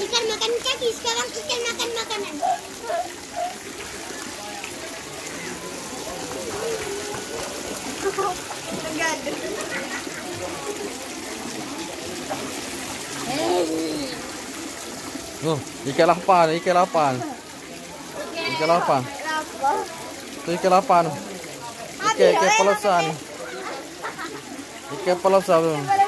Ikan makan kaki, sekarang ikan makan makanan. Enggak ada. Oh, ikan lapan, ikan lapan. Ikan lapan. Tu ikan lapan. Ikan pelasan. Ikan pelasan tu.